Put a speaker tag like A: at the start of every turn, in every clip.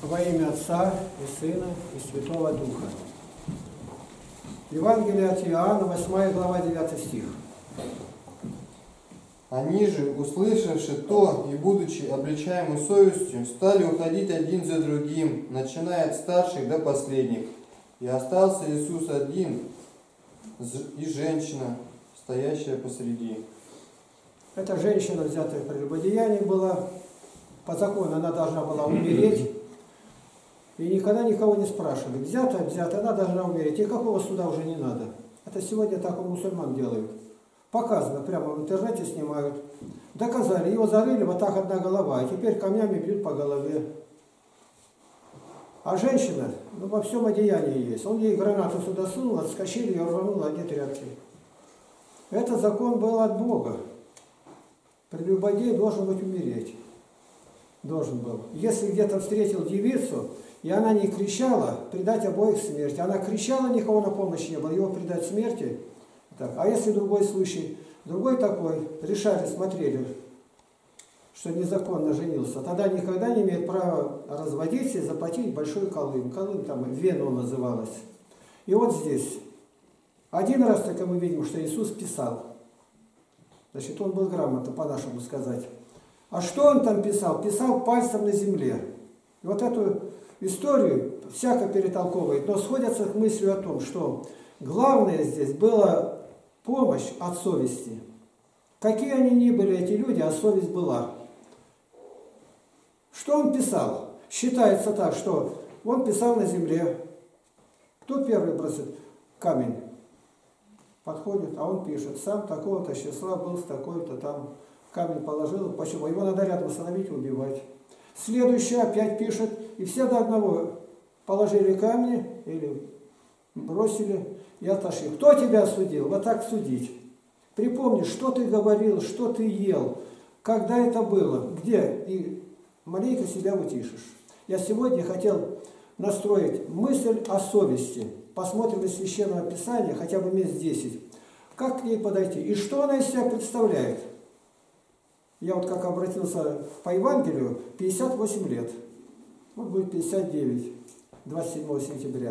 A: Во имя Отца и Сына и Святого Духа. Евангелие от Иоанна, 8 глава, 9 стих.
B: Они же, услышавши то и будучи обличаемы совестью, стали уходить один за другим, начиная от старших до последних. И остался Иисус один и женщина, стоящая посреди.
A: Эта женщина, взятая в прелюбодеянии, была, по закону она должна была умереть. И никогда никого не спрашивали. Взята, она должна умереть. И какого суда уже не надо. Это сегодня так у мусульман делают. Показано, прямо в интернете снимают. Доказали, его зарыли, вот так одна голова. И теперь камнями бьют по голове. А женщина, ну во всем одеянии есть. Он ей гранату сюда сунул, отскочили, ее рвануло, одни тряпки. Этот закон был от Бога. Прелюбодей должен быть умереть. Должен был. Если где-то встретил девицу, и она не кричала, предать обоих смерти. Она кричала, никого на помощь не было, его предать смерти. Так. А если другой случай, другой такой, решали, смотрели, что незаконно женился, тогда никогда не имеет права разводиться и заплатить большой колым. Колым там Вену называлось. И вот здесь. Один раз только мы видим, что Иисус писал. Значит, он был грамотно, по-нашему сказать. А что он там писал? Писал пальцем на земле. И вот эту историю всяко перетолковывает, но сходятся к мысли о том, что главное здесь была помощь от совести. Какие они ни были, эти люди, а совесть была. Что он писал? Считается так, что он писал на земле. Кто первый бросит камень? Подходит, а он пишет, сам такого-то числа был с такой-то там. Камень положил, почему? Его надо рядом остановить и убивать. Следующий опять пишет, и все до одного положили камни или бросили и отошли. Кто тебя осудил? Вот так судить. Припомни, что ты говорил, что ты ел, когда это было, где, и маленько себя утишишь. Я сегодня хотел настроить мысль о совести. Посмотрим из Священного Писания, хотя бы месяц 10. Как к ней подойти? И что она из себя представляет? Я вот как обратился по Евангелию, 58 лет. Вот будет 59, 27 сентября.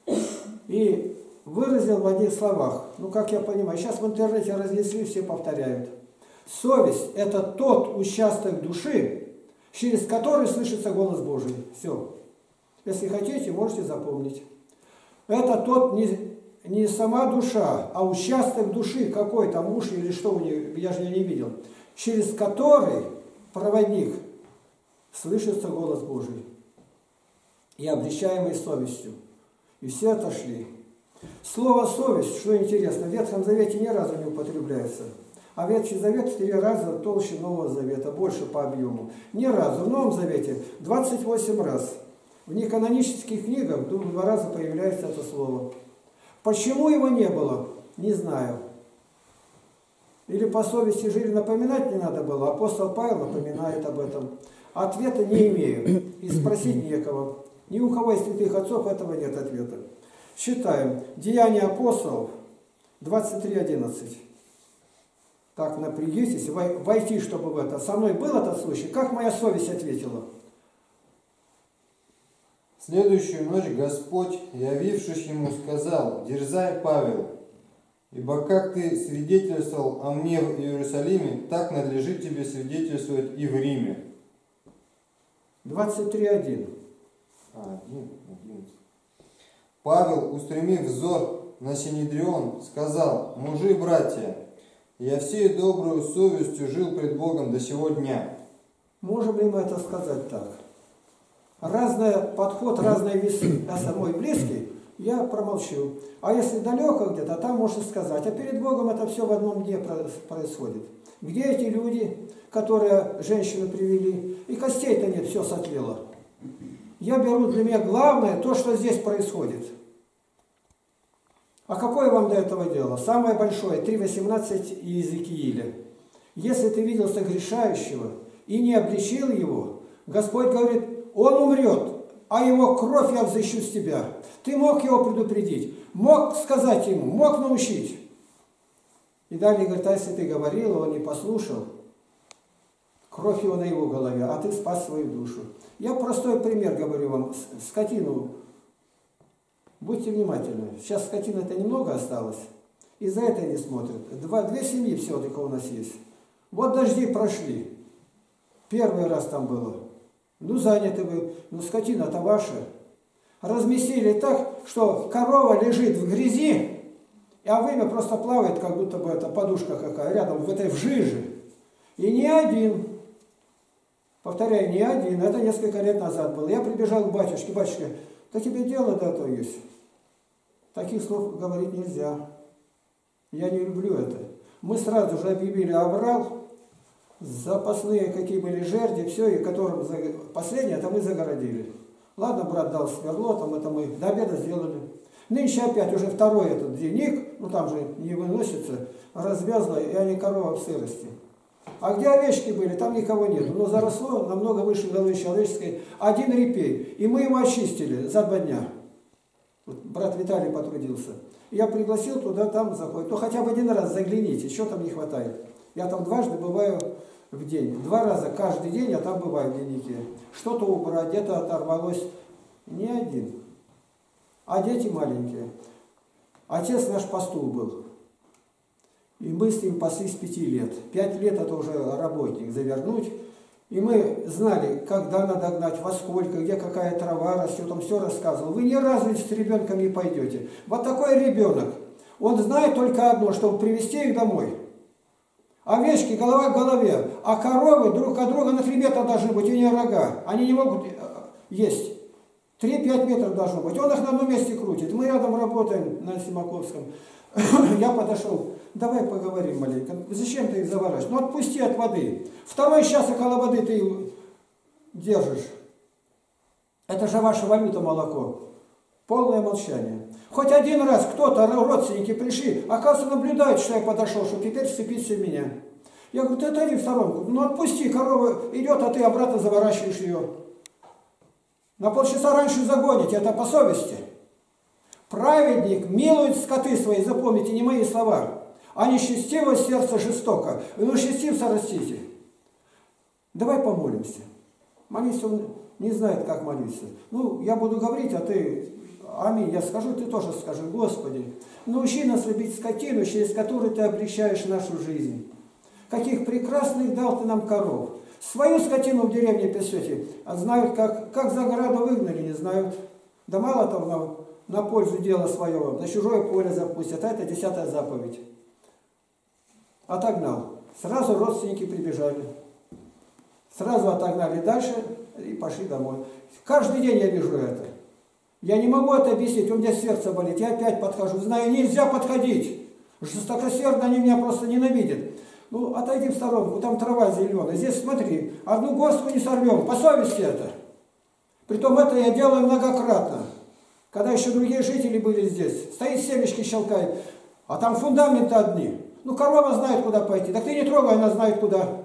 A: И выразил в одних словах, ну как я понимаю, сейчас в интернете разнесли, все повторяют. Совесть – это тот участок души, через который слышится голос Божий. Все. Если хотите, можете запомнить. Это тот не сама душа, а участок души, какой там уши или что у нее, я же не видел, через который проводник слышится голос Божий и обличаемый совестью. И все отошли. Слово «совесть», что интересно, в Ветхом Завете ни разу не употребляется. А Ветхий Завет в 3 раза толще Нового Завета, больше по объему. Ни разу. В Новом Завете 28 раз. В неканонических книгах 2 раза появляется это слово. Почему его не было? Не знаю. Или по совести жили, напоминать не надо было. Апостол Павел напоминает об этом. Ответа не имею. И спросить некого. Ни у кого из святых отцов этого нет ответа. Считаем. Деяния апостолов 23:11. Так, напрягитесь, войти, чтобы в это. Со мной был этот случай. Как моя совесть ответила?
B: Следующую ночь Господь, явившись ему, сказал: «Дерзай, Павел, ибо как ты свидетельствовал о мне в Иерусалиме, так надлежит тебе свидетельствовать и в Риме».
A: 23:1.
B: 11. Павел, устремив взор на Синедрион, сказал: «Мужи и братья, я всей добрую совестью жил пред Богом до сего дня».
A: Можем ли мы это сказать так? Разный подход, разные весы. А мой близкий, я промолчу. А если далеко где-то, там можно сказать. А перед Богом это все в одном дне происходит. Где эти люди, которые женщину привели? И костей-то нет, все сотлело. Я беру для меня главное то, что здесь происходит. А какое вам до этого дело? Самое большое, 3:18 Иезекииля. Если ты видел согрешающего и не обличил его, Господь говорит: он умрет, а его кровь я взыщу с тебя. Ты мог его предупредить, мог сказать ему, мог научить. И далее говорит: а если ты говорил, он не послушал, кровь его на его голове, а ты спас свою душу. Я простой пример говорю вам. Скотину, будьте внимательны. Сейчас скотины-то немного осталось, и за это не смотрят. Две семьи всего только у нас есть. Вот дожди прошли. Первый раз там было. Ну, заняты вы. Ну, скотина-то ваша. Разместили так, что корова лежит в грязи, а вымя просто плавает, как будто бы это подушка какая, рядом в этой в жиже. И ни один, повторяю, ни один, это несколько лет назад было. Я прибежал к батюшке: батюшка, да тебе дело до этого есть. Таких слов говорить нельзя. Я не люблю это. Мы сразу же объявили обрал, запасные какие были жерди, все, и которым последнее, это мы загородили. Ладно, брат дал сверло, там это мы до обеда сделали. Нынче опять уже второй этот дневник, ну там же не выносится, развязло, и они корова в сырости. А где овечки были, там никого нет. Но заросло намного выше головы человеческой один репей. И мы его очистили за 2 дня. Вот брат Виталий потрудился. Я пригласил туда, там заходит. Ну хотя бы 1 раз загляните, что там не хватает. Я там дважды бываю в день. 2 раза каждый день я там бываю в дневнике. Что-то убрать, где-то оторвалось. Ни один. А дети маленькие. Отец наш пастух был. И мы с ним паслись 5 лет. 5 лет это уже работник завернуть. И мы знали, когда надо гнать, во сколько, где какая трава растет. Он все рассказывал. Вы ни разу с ребенком не пойдете. Вот такой ребенок. Он знает только одно, чтобы привести их домой. Овечки голова к голове, а коровы друг от друга на 3 метра должны быть, у нее рога. Они не могут есть. 3-5 метров должно быть. Он их на одном месте крутит. Мы рядом работаем на Симаковском. Я подошел. Давай поговорим маленько. Зачем ты их заворачиваешь? Ну отпусти от воды. 2 час около воды ты держишь. Это же ваша валюта молоко. Полное молчание. Хоть 1 раз кто-то, родственники пришли, оказывается, наблюдают, что я подошел, что теперь вцепиться в меня. Я говорю, ты отойди в сторонку. Ну отпусти, корова идет, а ты обратно заворачиваешь ее. На полчаса раньше загоните, это по совести. Праведник милует скоты свои, запомните, не мои слова. А нечестиво сердце жестоко. И ну счастливца растите. Давай помолимся. Молиться он не знает, как молиться. Ну, я буду говорить, а ты... Аминь. Я скажу, ты тоже скажи. Господи, научи нас любить скотину, через которую ты облегчаешь нашу жизнь. Каких прекрасных дал ты нам коров. Свою скотину в деревне пасете, а знают, как за ограду выгнали, не знают. Да мало того, на пользу дела своего, на чужое поле запустят. А это 10-я заповедь. Отогнал. Сразу родственники прибежали. Сразу отогнали дальше и пошли домой. Каждый день я вижу это. Я не могу это объяснить, у меня сердце болит. Я опять подхожу. Знаю, нельзя подходить. Жестокосердно они меня просто ненавидят. Ну, отойди в сторонку, там трава зеленая. Здесь смотри, одну горстку не сорвем. По совести это. Притом это я делаю многократно. Когда еще другие жители были здесь. Стоит семечки щелкает, а там фундаменты одни. Ну, корова знает, куда пойти. Так ты не трогай, она знает, куда.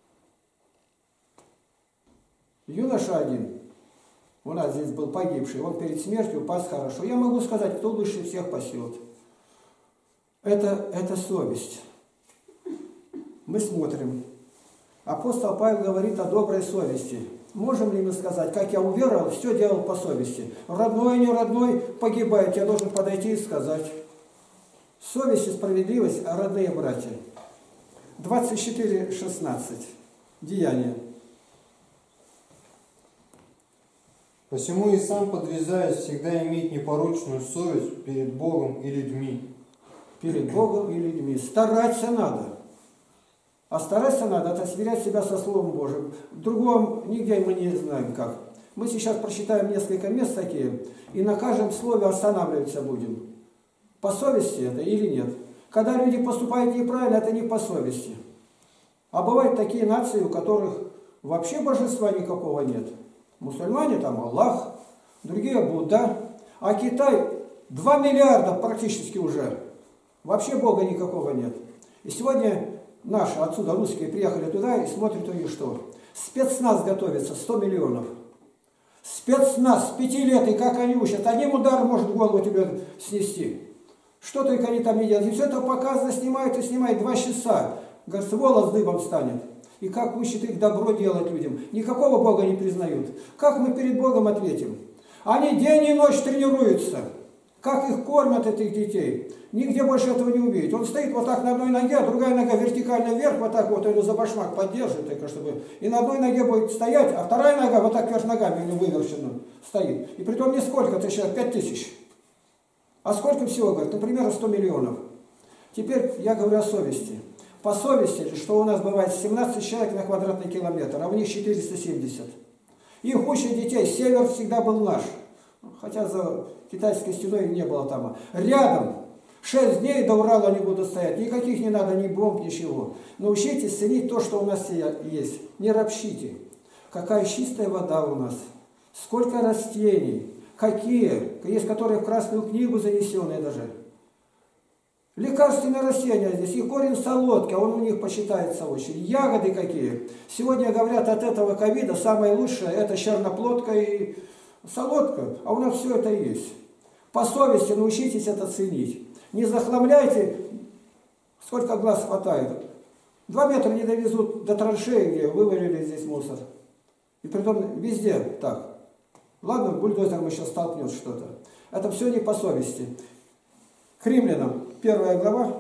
A: Юноша один, у нас здесь был погибший, он перед смертью пас хорошо. Я могу сказать, кто лучше всех пасет. Это совесть. Мы смотрим. Апостол Павел говорит о доброй совести. Можем ли мы сказать, как я уверовал, все делал по совести. Родной, не родной погибает, я должен подойти и сказать. Совесть и справедливость, родные братья. 24:16. Деяния.
B: Посему и сам подвязаюсь всегда иметь непорочную совесть перед Богом и людьми.
A: Перед Богом и людьми. Стараться надо. А стараться надо, это сверять себя со Словом Божьим. В другом нигде мы не знаем как. Мы сейчас прочитаем несколько мест такие, и на каждом слове останавливаться будем. По совести это или нет? Когда люди поступают неправильно, это не по совести. А бывают такие нации, у которых вообще божества никакого нет. Мусульмане там Аллах, другие Будда. А Китай 2 миллиарда практически уже. Вообще Бога никакого нет. И сегодня наши отсюда, русские, приехали туда и смотрят у них что? Спецназ готовится, 100 миллионов. Спецназ, 5 лет, и как они учат. Одним ударом может голову тебе снести. Что только они там не делают. И все это показано, снимают и снимают 2 часа. Говорят, волос дыбом станет. И как учат их добро делать людям. Никакого Бога не признают. Как мы перед Богом ответим? Они день и ночь тренируются. Как их кормят, этих детей? Нигде больше этого не увидеть. Он стоит вот так на одной ноге, а другая нога вертикально вверх, вот так вот, его за башмак поддерживает, только чтобы. И на одной ноге будет стоять, а вторая нога вот так вверх ногами выверчена стоит. И притом не сколько-то человек, 5000. А сколько всего, говорит? Например, 100 миллионов. Теперь я говорю о совести. По совести, что у нас бывает 17 человек на квадратный километр, а у них 470. Их учат детей, север всегда был наш. Хотя за китайской стеной не было там. Рядом 6 дней до Урала они будут стоять. Никаких не надо, ни бомб, ничего. Научитесь ценить то, что у нас есть. Не ропщите. Какая чистая вода у нас. Сколько растений. Какие. Есть, которые в Красную книгу занесенные даже. Лекарственные растения здесь. И корень солодки, а он у них почитается очень. Ягоды какие. Сегодня говорят, от этого ковида самое лучшее это черноплодка и солодка. А у нас все это есть. По совести научитесь это ценить. Не захламляйте, сколько глаз хватает. 2 метра не довезут до траншеи, где вывалили здесь мусор. И притом везде так. Ладно, бульдозером еще столкнет что-то. Это все не по совести. К Римлянам, 1 глава,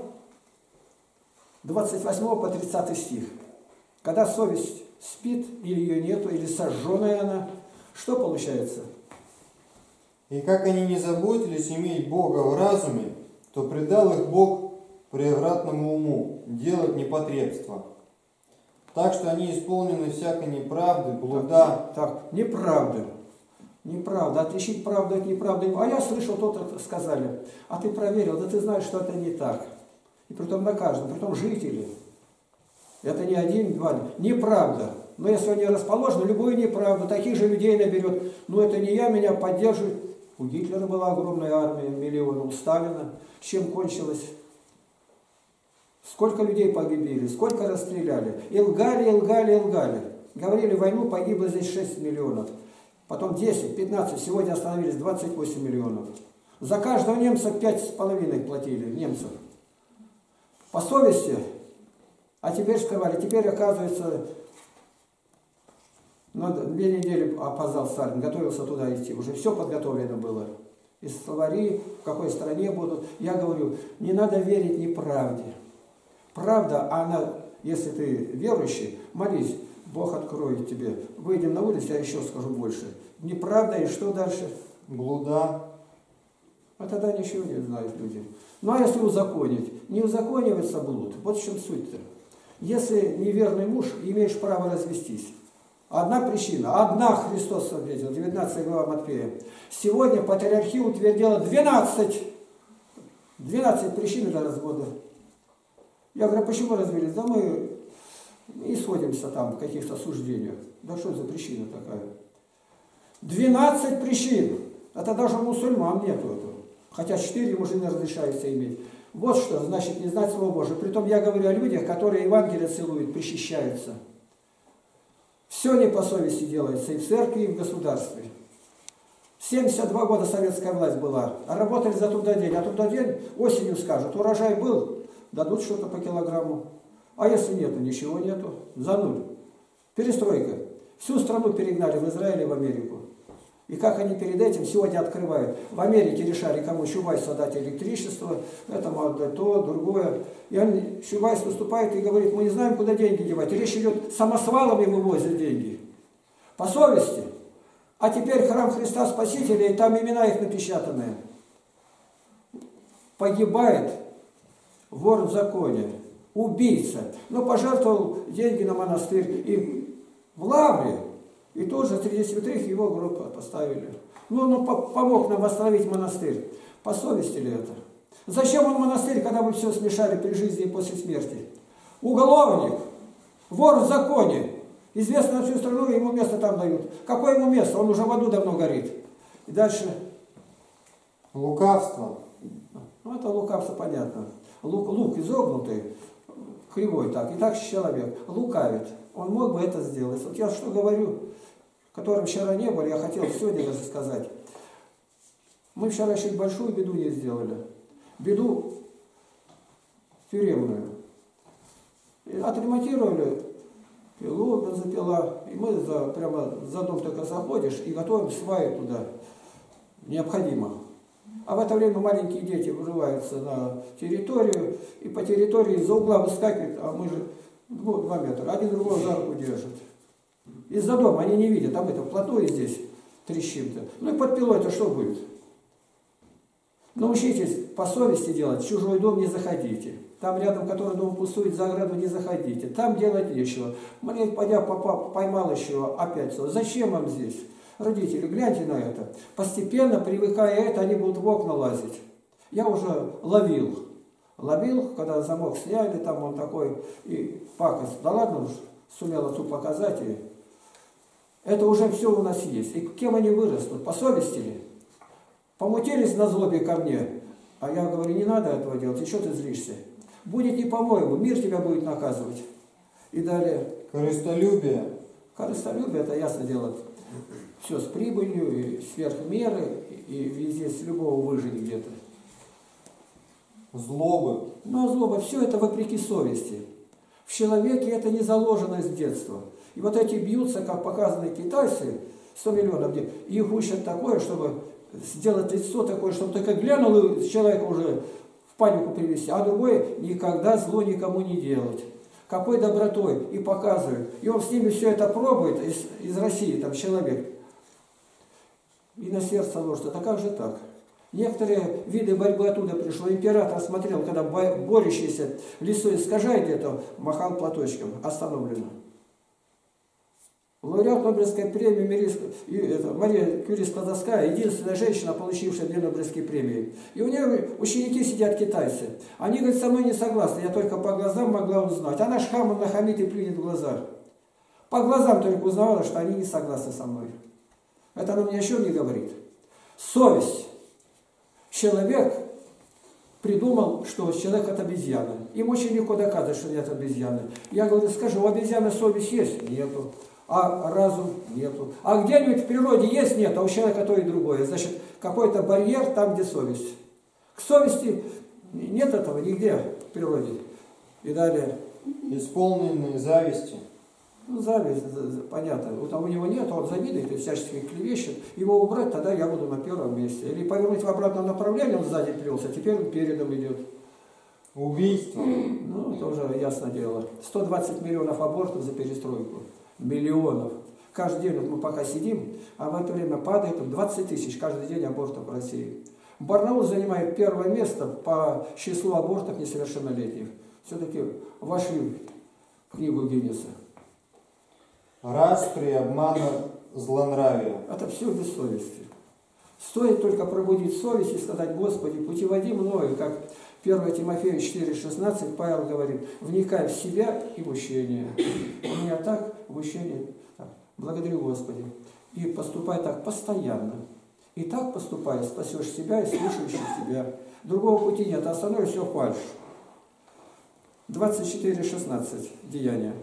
A: 28 по 30 стих. Когда совесть спит, или ее нету, или сожженная она, что получается?
B: И как они не заботились иметь Бога в разуме, то предал их Бог превратному уму, делать непотребство. Так что они исполнены всякой неправды, блуда.
A: Так, неправды. Неправда. Отличить правду от неправды. А я слышал, то-то сказали. А ты проверил, да ты знаешь, что это не так. И притом на каждом, притом жители. Это не один, два. Неправда. Но если он не расположен, любую неправду, таких же людей наберет. Но это не я, меня поддерживает. У Гитлера была огромная армия, миллионы. У Сталина. Чем кончилось? Сколько людей погибли, сколько расстреляли. И лгали, и лгали, и лгали. Говорили, войну погибло здесь 6 миллионов. Потом 10, 15, сегодня остановились 28 миллионов. За каждого немца 5,5 платили, немцев. По совести. А теперь сказали, теперь оказывается, на 2 недели опоздал Сталин, готовился туда идти. Уже все подготовлено было. И словари, в какой стране будут. Я говорю, не надо верить неправде. Правда, она, если ты верующий, молись. Бог откроет тебе. Выйдем на улицу, я еще скажу больше. Неправда, и что дальше?
B: Блуда.
A: А тогда ничего не знают люди. Ну а если узаконить? Не узаконивается блуд. Вот в чем суть-то. Если неверный муж, имеешь право развестись. Одна причина. Одна Христос ответил. 19 глава Матфея. Сегодня патриархия утвердила 12 причин для развода. Я говорю, а почему развелись? Да мы и сходимся там в каких-то суждениях. Да что за причина такая? 12 причин. Это даже у мусульман нету этого. Хотя 4 мужчины разрешается иметь. Вот что значит не знать Слово Божие. Притом я говорю о людях, которые Евангелие целуют, причащаются. Все не по совести делается и в церкви, и в государстве. 72 года советская власть была. А работали за трудодень. А трудодень осенью скажут, урожай был, дадут что-то по килограмму. А если нету, ничего нету. За нуль. Перестройка. Всю страну перегнали в Израиль и в Америку. И как они перед этим сегодня открывают. В Америке решали, кому Чубайсу дать электричество, этому отдать то, другое. И Чубайс выступает и говорит, мы не знаем, куда деньги девать. И речь идет, самосвалами вывозят деньги. По совести. А теперь храм Христа Спасителя, и там имена их напечатанные. Погибает вор в законе. Убийца. Но пожертвовал деньги на монастырь. И в Лавре, и тоже среди святых его группу поставили. Ну, он помог нам восстановить монастырь. По совести ли это? Зачем он монастырь, когда вы все смешали при жизни и после смерти? Уголовник, вор в законе. Известно на всю страну, ему место там дают. Какое ему место? Он уже в аду давно горит. И дальше.
B: Лукавство.
A: Ну, это лукавство понятно. Лук изогнутый. Кривой так. И так человек лукавит. Он мог бы это сделать. Вот я что говорю, которым вчера не были, я хотел сегодня даже сказать. Мы вчера чуть большую беду не сделали. Беду тюремную. И отремонтировали пилу бензопила, и мы прямо за дом только заходишь и готовим сваи туда. Необходимо. А в это время маленькие дети врываются на территорию, и по территории из-за угла выскакивают, а мы же 2 метра, один другого за руку держит. Из-за дома они не видят, а мы-то вплотную здесь трещим-то. Ну и под пилой-то что будет? Научитесь по совести делать, в чужой дом не заходите. Там рядом, который дом пустует, за ограду не заходите. Там делать нечего. Мне, пойдя, поймал еще опять. Зачем вам здесь? Родители, гляньте на это. Постепенно, привыкая это, они будут в окна лазить. Я уже ловил. Ловил, когда замок сняли, там он такой, и пакость. Да ладно уж, сумел отцу показать. И это уже все у нас есть. И кем они вырастут? По совести ли? Помутились на злобе ко мне. А я говорю, не надо этого делать, и что ты злишься? Будет не по-моему, мир тебя будет наказывать. И далее.
B: Корыстолюбие.
A: Корыстолюбие, это ясно дело. Все с прибылью, и сверх меры, и везде с любого выжить где-то.
B: Злобы.
A: Но злоба, все это вопреки совести. В человеке это не заложено с детства. И вот эти бьются, как показаны китайцы, 100 миллионов, их учат такое, чтобы сделать лицо такое, чтобы только глянул, и человека уже в панику привести, а другой никогда зло никому не делать. Какой добротой, и показывает. И он с ними все это пробует, из России, там человек, и на сердце ложит. А как же так? Некоторые виды борьбы оттуда пришло. Император смотрел, когда борющийся лицо искажает где-то, махал платочком. Остановлено. Лауреат Нобелевской премии Мария Кюри Складовская, единственная женщина, получившая 2 Нобелевские премии. И у нее ученики сидят китайцы. Они, говорят, со мной не согласны, я только по глазам могла узнать. Она шхамом нахамит и плюнет в глаза. По глазам только узнавала, что они не согласны со мной. Это она мне еще не говорит. Совесть. Человек придумал, что человек это обезьяна. Им очень легко доказывать, что нет обезьяны. Я говорю, скажи, у обезьяны совесть есть? Нету. А разум? Нету. А где-нибудь в природе есть? Нет, а у человека то и другое. Значит, какой-то барьер там, где совесть. К совести нет этого нигде в природе. И далее.
B: Исполненные зависти.
A: Ну, зависть, понятно. Вот, а у него нет, он завидует и всячески клевещет. Его убрать, тогда я буду на первом месте. Или повернуть в обратном направлении, он сзади плелся, теперь он передом идет.
B: Убийство.
A: Ну, это уже ясно дело. 120 миллионов абортов за перестройку. Миллионов. Каждый день вот мы пока сидим, а в это время падает 20 тысяч каждый день абортов в России. Барнаул занимает 1-е место по числу абортов несовершеннолетних. Все-таки вошли в книгу Гиннесса.
B: Распри, обмана, злонравия.
A: Это все без совести. Стоит только пробудить совесть и сказать, Господи, путеводи мною, как 1 Тимофею 4,16 Павел говорит, вникай в себя и в учение. У меня так, в учение, так, благодарю Господи. И поступай так постоянно. И так поступай, спасешь себя и слушающих тебя. Другого пути нет, остальное все фальшь. 24,16 Деяния.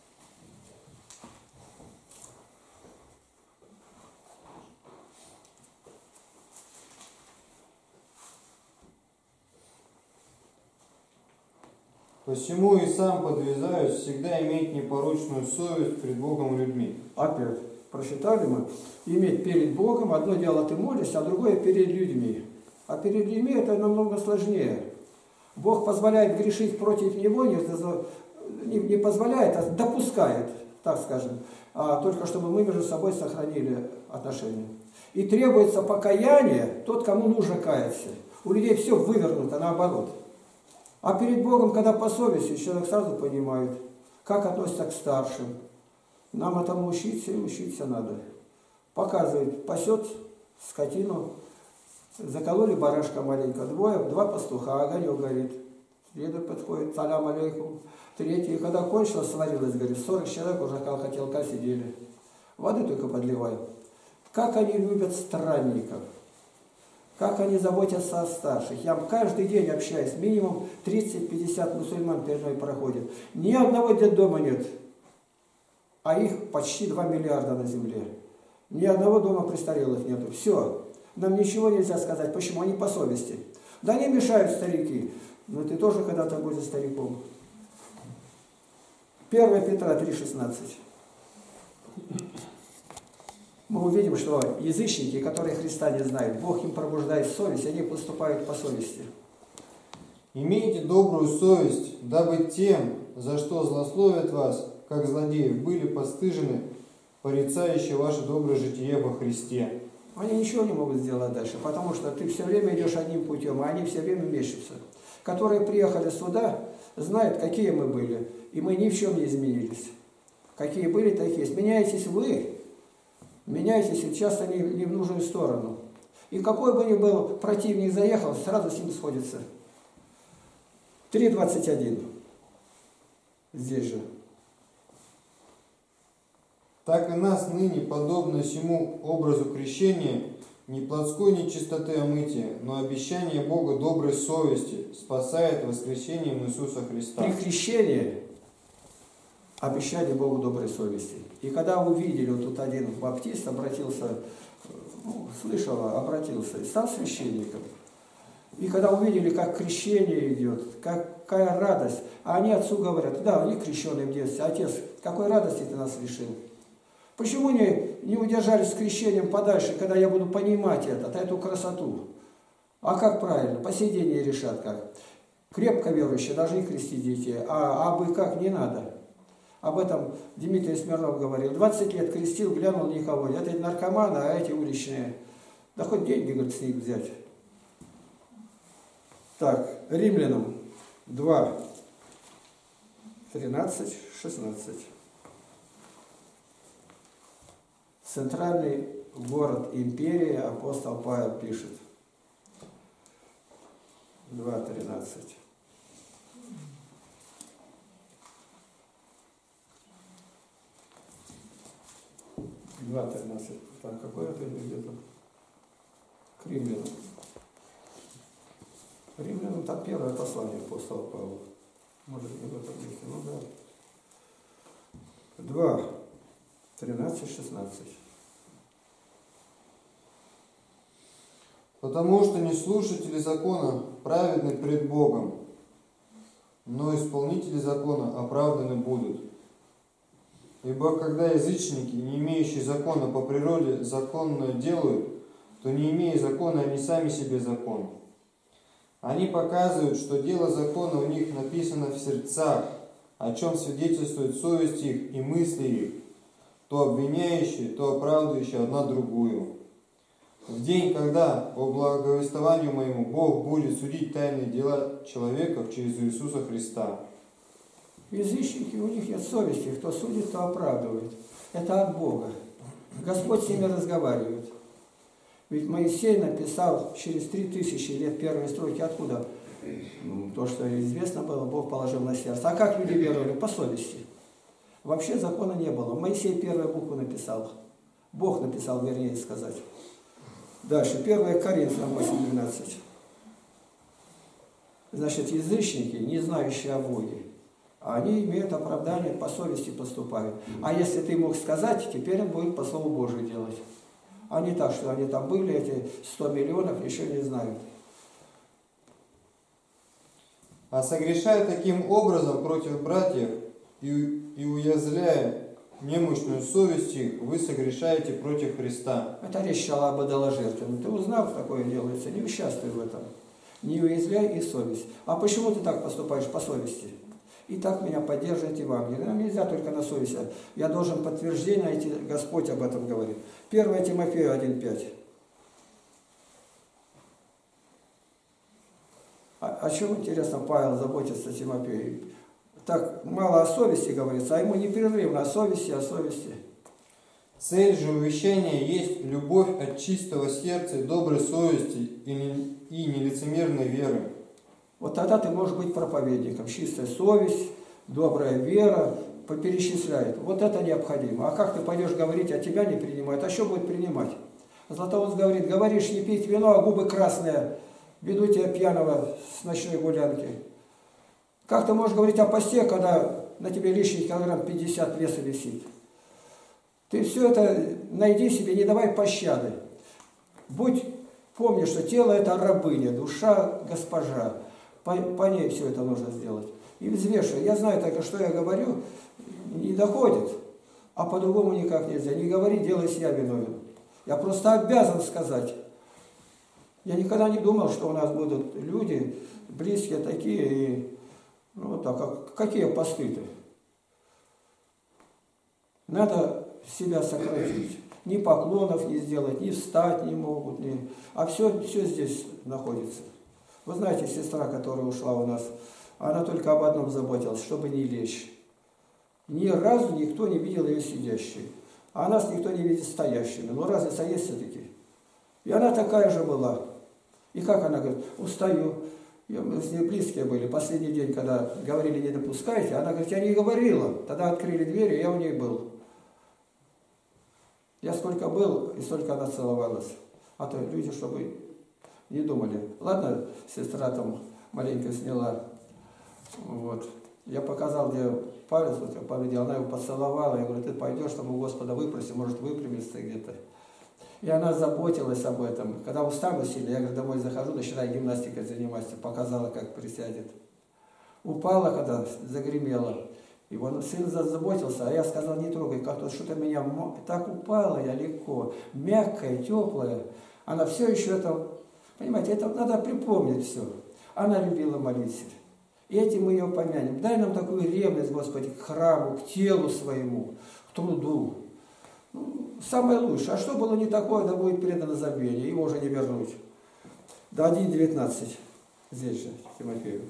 B: Посему и сам подвязаюсь всегда иметь непорочную совесть пред Богом и людьми.
A: Опять прочитали мы. Иметь перед Богом, одно дело ты молишься, а другое перед людьми. А перед людьми это намного сложнее. Бог позволяет грешить против Него, не позволяет, а допускает, так скажем, только чтобы мы между собой сохранили отношения. И требуется покаяние тот, кому нужно каяться. У людей все вывернуто наоборот. А перед Богом, когда по совести, человек сразу понимает, как относится к старшим. Нам этому учиться и учиться надо. Показывает, пасет скотину, закололи барашка маленько, 2 пастуха, огонек горит. Следует подходит, салям алейкум. 3, когда кончилось, сварилось, говорит, 40 человек уже около котелка сидели. Воды только подливают. Как они любят странников. Как они заботятся о старших. Я каждый день общаюсь, минимум 30-50 мусульман перед мной проходят. Ни одного детдома нет. А их почти 2 миллиарда на земле. Ни одного дома престарелых нету. Все. Нам ничего нельзя сказать. Почему? Они по совести. Да не мешают старики. Но ты тоже когда-то будешь стариком. 1 Петра 3,16. Мы увидим, что язычники, которые Христа не знают, Бог им пробуждает совесть, они поступают по совести.
B: Имейте добрую совесть, дабы тем, за что злословят вас, как злодеев, были постыжены, порицающие ваше доброе житие во Христе.
A: Они ничего не могут сделать дальше, потому что ты все время идешь одним путем, а они все время мечутся. Которые приехали сюда, знают, какие мы были, и мы ни в чем не изменились. Какие были, такие есть. Меняетесь вы, меняетесь и часто не в нужную сторону. И какой бы ни был противник заехал, сразу с ним сходится. 3:21. Здесь же.
B: Так и нас ныне, подобно сему образу крещения, не плотской нечистоты омытия, но обещание Бога доброй совести спасает воскресением Иисуса Христа.
A: При крещении обещание Богу доброй совести. И когда увидели, вот тут один баптист обратился, слышал, обратился, и стал священником. И когда увидели, как крещение идет, какая радость, а они отцу говорят, да, они крещеные в детстве, отец, какой радости ты нас лишил. Почему не удержались с крещением подальше, когда я буду понимать эту красоту? А как правильно? По сей день не решат как. Крепко верующие должны крестить детей, а абы как не надо. Об этом Дмитрий Смирнов говорил. 20 лет крестил, глянул никого. Это наркоманы, а эти уличные. Да хоть деньги, говорит, с них взять. Так, Римлянам 2, 13, 16. Центральный город империи, апостол Павел пишет. 2:13. 2:13. Там какое это где-то? К Римлянам. Римлянам там первое послание апостола Павла. Может, не в этом месте, ну да. 2, 13, 16.
B: Потому что не слушатели закона праведны пред Богом, но исполнители закона оправданы будут. Ибо когда язычники, не имеющие закона по природе, законное делают, то не имея закона, они сами себе закон. Они показывают, что дело закона у них написано в сердцах, о чем свидетельствует совесть их и мысли их, то обвиняющие, то оправдывающие одна другую. В день, когда по благовествованию моему Бог будет судить тайные дела человеков через Иисуса Христа.
A: Язычники, у них нет совести, кто судит, то оправдывает. Это от Бога. Господь с ними разговаривает. Ведь Моисей написал через 3000 лет первые строки. Откуда? То, что известно было, Бог положил на сердце. А как люди веровали? По совести. Вообще закона не было. Моисей первую букву написал. Бог написал, вернее сказать. Дальше, 1 Коринфянам 8:12. Значит, язычники, не знающие о Боге, они имеют оправдание, по совести поступают. А если ты мог сказать, теперь он будет по Слову Божию делать. А не так, что они там были, эти 100 миллионов, ничего не знают.
B: А согрешая таким образом против братьев и уязвляя немощную совесть их, вы согрешаете против Христа.
A: Это речь шла об идоложертве. Ты узнав, такое делается, не участвуй в этом. Не уязвляй и совесть. А почему ты так поступаешь по совести? И так меня поддерживает Евангелие. Нам нельзя только на совести. Я должен подтверждение найти, Господь об этом говорит. 1 Тимофею 1:5. О чем, интересно, Павел заботится о Тимофее? Так мало о совести говорится, а ему непрерывно о совести, о совести.
B: Цель же увещания есть любовь от чистого сердца и доброй совести и нелицемерной веры.
A: Вот тогда ты можешь быть проповедником. Чистая совесть, добрая вера, перечисляет. Вот это необходимо. А как ты пойдешь говорить, а тебя не принимают? А что будет принимать? Златоуст говорит, говоришь, не пить вино, а губы красные. Веду тебя пьяного с ночной гулянки. Как ты можешь говорить о посте, когда на тебе лишний килограмм 50 веса висит? Ты все это найди себе, не давай пощады. Помни, что тело это рабыня, душа госпожа. По ней все это нужно сделать. и взвешивай. Я знаю только, что я говорю, не доходит, а по-другому никак нельзя. Не говори, делайся, я виновен. Я просто обязан сказать. Я никогда не думал, что у нас будут люди близкие такие, и ну, вот так, какие посты-то? Надо себя сократить. Ни поклонов не сделать, ни встать не могут, а все здесь находится. Вы знаете, сестра, которая ушла у нас, она только об одном заботилась, чтобы не лечь. Ни разу никто не видел ее сидящей. А нас никто не видит стоящими. Но разница есть все-таки. И она такая же была. И как она говорит, устаю. Мы с ней близкие были. Последний день, когда говорили, не допускайте, она говорит, я не говорила. Тогда открыли двери, и я у ней был. Я сколько был, и столько она целовалась. А то люди, чтобы не думали. Ладно, сестра там маленько сняла. Вот. Я показал, где палец, вот я повидел, она его поцеловала. Я говорю, ты пойдешь, там у Господа выпроси, может выпрямиться где-то. И она заботилась об этом. Когда устала сильно, я говорю, домой захожу, начинаю гимнастикой заниматься. Показала, как присядет. Упала, когда загремела. И он сын заботился, а я сказал, не трогай, как-то что-то меня... Так упала я легко, мягкая, теплая. Она все еще это... Понимаете, это надо припомнить все. Она любила молиться. И этим мы ее помянем. Дай нам такую ревность, Господи, к храму, к телу своему, к труду. Ну, самое лучшее. А что было не такое, да будет предано забвение. Его уже не вернуть. До 1:19. Здесь же, Тимофею.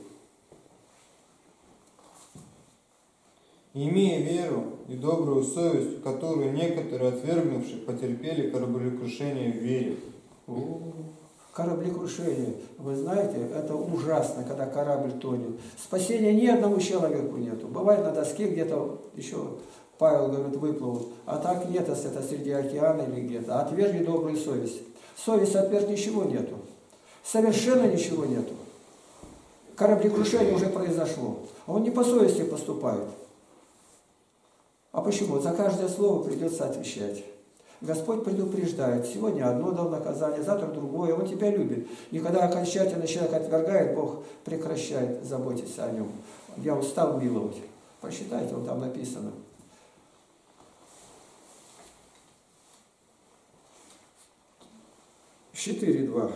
B: Имея веру и добрую совесть, которую некоторые, отвергнувшие, потерпели кораблекрушение в вере.
A: Кораблекрушение. Вы знаете, это ужасно, когда корабль тонет. Спасения ни одному человеку нету. Бывает на доске где-то еще, Павел говорит, выплывут. А так нет, если это среди океана или где-то. Отвергни добрую совесть. Совесть отверг, ничего нету. Совершенно ничего нету. Кораблекрушение уже произошло. Он не по совести поступает. А почему? За каждое слово придется отвечать. Господь предупреждает. Сегодня одно дал наказание, завтра другое. Он тебя любит. И когда окончательно человек отвергает, Бог прекращает заботиться о нем. Я устал миловать. Посчитайте, вот там написано. Четыре 2.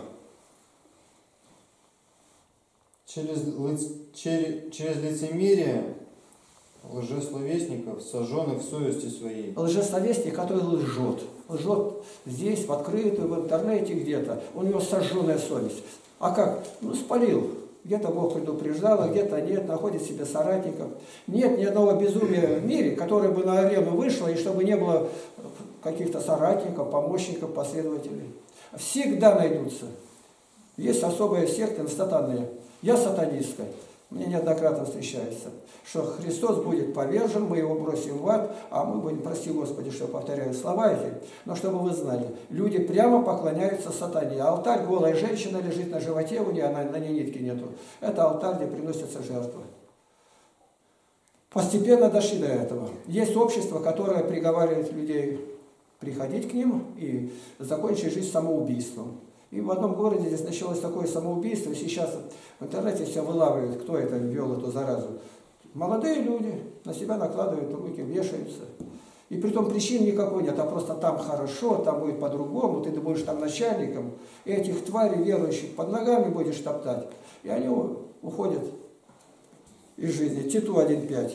B: Через лицемерие лжесловесников, сожженных в совести своей.
A: Лжесловесник, который лжет. Лжет здесь, в открытую, в интернете где-то. У него сожженная совесть. А как? Ну, спалил. Где-то Бог предупреждал, а где-то нет, находит себе соратников. Нет ни одного безумия в мире, которое бы на арену вышло, и чтобы не было каких-то соратников, помощников, последователей. Всегда найдутся. Есть особые секты сатанные. Я сатанистская. Мне неоднократно встречается, что Христос будет повержен, мы его бросим в ад, а мы будем, прости Господи, что повторяю слова эти, но чтобы вы знали, люди прямо поклоняются сатане. Алтарь, голая женщина лежит на животе, у нее на ней нитки нету. Это алтарь, где приносятся жертвы. Постепенно дошли до этого. Есть общество, которое приговаривает людей приходить к ним и закончить жизнь самоубийством. И в одном городе здесь началось такое самоубийство, и сейчас в интернете все вылавливают, кто это ввел эту заразу. Молодые люди на себя накладывают руки, вешаются. И при том причин никакой нет, а просто там хорошо, там будет по-другому, ты будешь там начальником, и этих тварей верующих под ногами будешь топтать. И они уходят из жизни. Титу 1:5.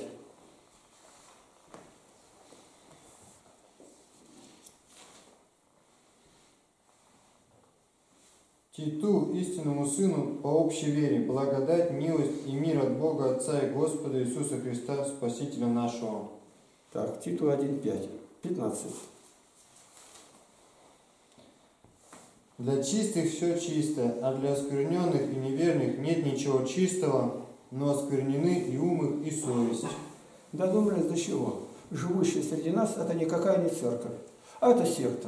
B: Титу, истинному Сыну, по общей вере, благодать, милость и мир от Бога Отца и Господа Иисуса Христа, Спасителя нашего.
A: Так, Титу 1:5. 15.
B: Для чистых все чисто, а для оскверненных и неверных нет ничего чистого, но осквернены и ум их, и совесть.
A: Додумались до чего? Живущие среди нас, это никакая не церковь, а это секта.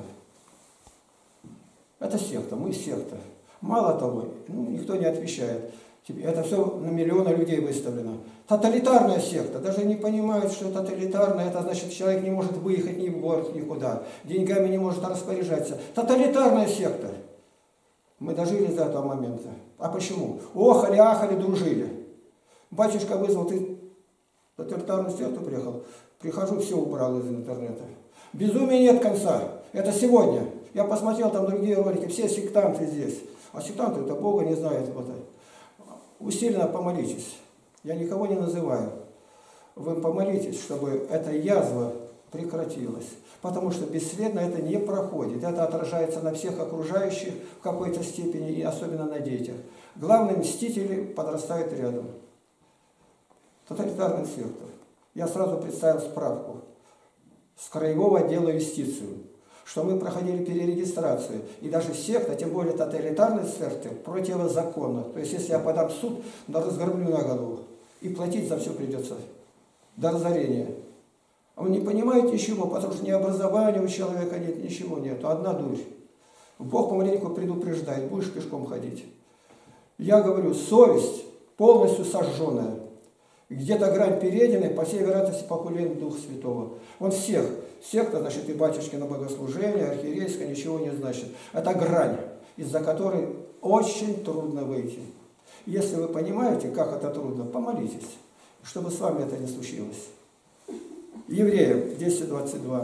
A: Это секта, мы секта. Мало того, никто не отвечает. Это все на миллионы людей выставлено. Тоталитарная секта. Даже не понимают, что тоталитарная, это значит, человек не может выехать ни в город, никуда. Деньгами не может распоряжаться. Тоталитарная секта. Мы дожили до этого момента. А почему? Охали, ахали, дружили. Батюшка вызвал, ты на тоталитарную секту приехал? Прихожу, все убрал из интернета. Безумия нет конца. Это сегодня. Я посмотрел там другие ролики, все сектанты здесь. А сектанты это Бога не знают. Вот. Усиленно помолитесь. Я никого не называю. Вы помолитесь, чтобы эта язва прекратилась. Потому что бесследно это не проходит. Это отражается на всех окружающих в какой-то степени, и особенно на детях. Главные мстители подрастают рядом. Тоталитарный сектор. Я сразу представил справку с краевого отдела юстицию, что мы проходили перерегистрацию. И даже секта, тем более тоталитарный сектор, противозаконно. То есть, если я подам в суд, да разгромлю на голову. И платить за все придется. До разорения. А вы не понимаете чего? Потому что ни образования у человека нет, ничего нет. Одна дурь. Бог помаленьку предупреждает, будешь пешком ходить. Я говорю, совесть полностью сожженная. Где-то грань передней, по всей вероятности, похулен Дух Святого. Он всех. Секта, значит, и батюшкино богослужение, архиерейское, ничего не значит. Это грань, из-за которой очень трудно выйти. Если вы понимаете, как это трудно, помолитесь, чтобы с вами это не случилось. Евреям 10:22.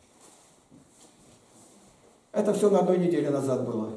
A: Это все на одной неделе назад было.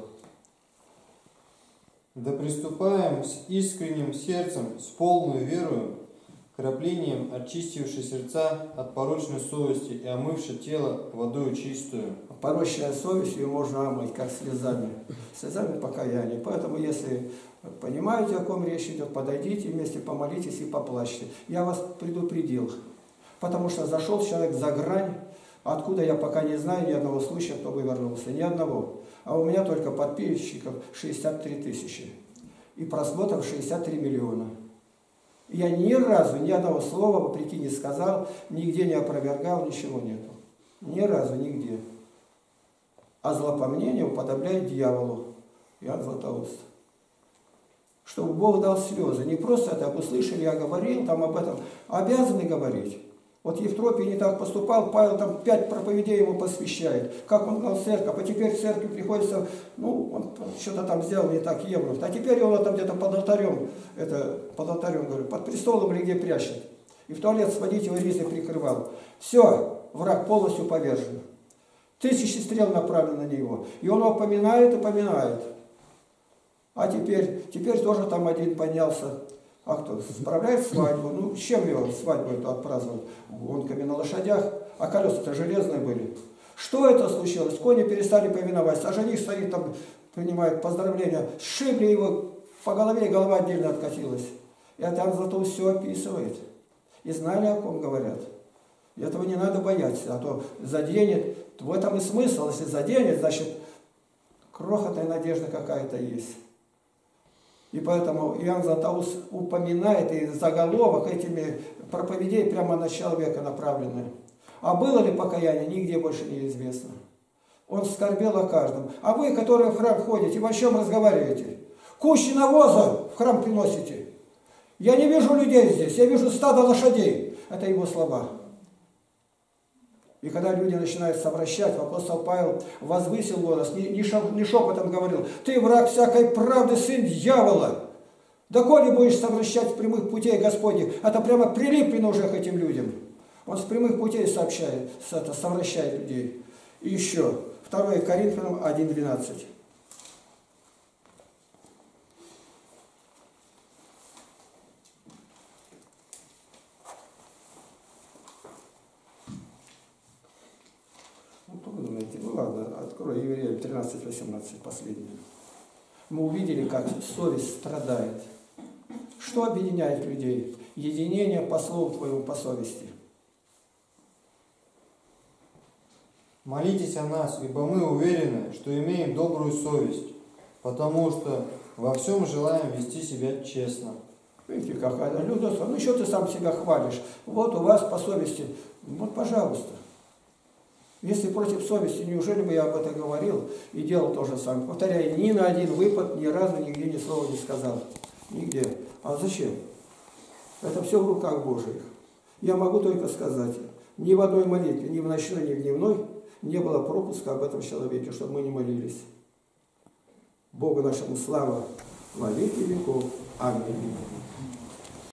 B: Да приступаем с искренним сердцем, с полной верою, краплением очистивши сердца от порочной совести и омывши тело водою чистую.
A: Порочная совесть ее можно омыть, как слезами. Слезами покаяния. Поэтому, если понимаете, о ком речь идет, подойдите вместе, помолитесь и поплачьте. Я вас предупредил. Потому что зашел человек за грань, откуда я пока не знаю ни одного случая, кто бы вернулся. Ни одного. А у меня только подписчиков 63 тысячи. И просмотров 63 миллиона. Я ни разу, ни одного слова, вопреки, не сказал, нигде не опровергал, ничего нету. Ни разу, нигде. А злопомнение уподобляет дьяволу. Иоанн Златоуст. Чтобы Бог дал слезы. Не просто это, услышали, я говорил там об этом. Обязаны говорить. Вот Евтропий не так поступал, Павел там 5 проповедей ему посвящает. Как он дал церковь, а теперь в церкви приходится, ну, он что-то там сделал не так, евнух. А теперь он там где-то под алтарем, говорю, под престолом или где прячет. И в туалет сводить его ризой прикрывал. Все, враг полностью повержен. 1000 стрел направлены на него. И он его поминает и поминает. А теперь тоже там один поднялся. А кто? Справляет свадьбу? Ну, с чем его свадьбу эту отпраздновать? Гонками на лошадях, а колеса-то железные были. Что это случилось? Кони перестали повиноваться, а жених стоит там, принимает поздравления. Сшибли его по голове, и голова отдельно откатилась. И это зато все описывает. И знали, о ком говорят. И этого не надо бояться, а то заденет. В этом и смысл. Если заденет, значит, крохотная надежда какая-то есть. И поэтому Иоанн Златоуст упоминает, и заголовок этими проповедей прямо на человека направлены. А было ли покаяние, нигде больше неизвестно. Он скорбел о каждом. А вы, которые в храм ходите, вы о чем разговариваете? Кущи навоза в храм приносите. Я не вижу людей здесь, я вижу стадо лошадей. Это его слова. И когда люди начинают совращать, апостол Павел возвысил голос, не шепотом говорил: ты враг всякой правды, сын дьявола. Доколе будешь совращать с прямых путей Господних? Это прямо прилиплено уже к этим людям. Он с прямых путей сообщает, совращает людей. И еще, 2 Коринфянам 1:12. Ну ладно, открой Евреям 13:18, последнее. Мы увидели, как совесть страдает. Что объединяет людей? Единение по слову твоему, по совести.
B: Молитесь о нас, ибо мы уверены, что имеем добрую совесть, потому что во всем желаем вести себя честно.
A: Видите, какая людость. Ну что ты сам себя хвалишь? Вот у вас по совести. Вот, пожалуйста. Если против совести, неужели бы я об этом говорил и делал то же самое? Повторяю, ни на один выпад, ни разу нигде ни слова не сказал. Нигде. А зачем? Это все в руках Божьих. Я могу только сказать, ни в одной молитве, ни в ночной, ни в дневной не было пропуска об этом человеке, чтобы мы не молились. Богу нашему слава во веки веков. Аминь.